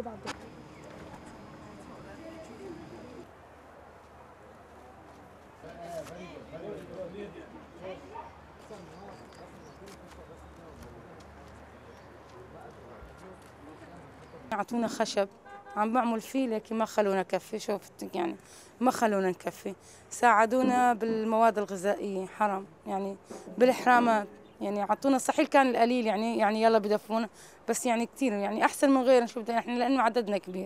اعطونا خشب عم بعمل فيه لكن ما خلونا نكفي، شوفتك يعني ما خلونا نكفي. ساعدونا بالمواد الغذائية، حرام يعني بالإحرامات، يعني اعطونا صحيح كان القليل يعني يلا بدفونا، بس يعني كثير يعني أحسن من غيرنا، شو بدنا احنا لأنه عددنا كبير.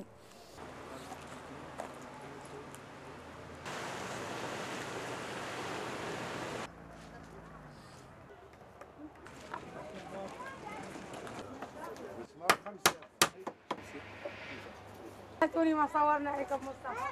هاتوني ما صورنا هيك بمصطفى.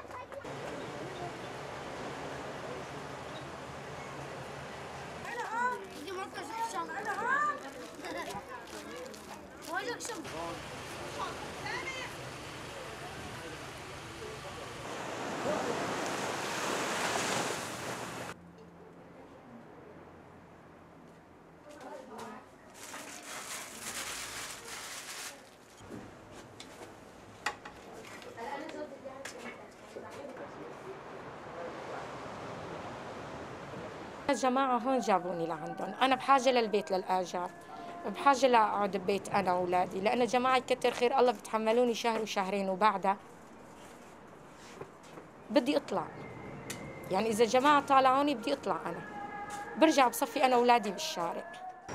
الجماعة هون جابوني لعندهم، أنا بحاجة للبيت للآجار، بحاجة لأقعد ببيت أنا وأولادي، لأن الجماعة يكتر خير الله بتحملوني شهر وشهرين وبعدها بدي أطلع. يعني إذا الجماعة طالعوني بدي أطلع أنا، برجع بصفي أنا وأولادي بالشارع.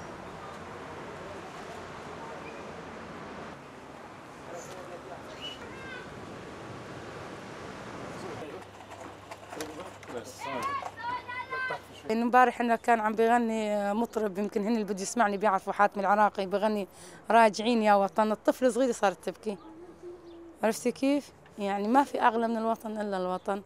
امبارح انه كان عم بغني مطرب، يمكن هن اللي بده يسمعني بيعرفوا، حاتم العراقي بغني راجعين يا وطن، الطفل صغير صارت تبكي. عرفتي كيف؟ يعني ما في اغلى من الوطن الا الوطن.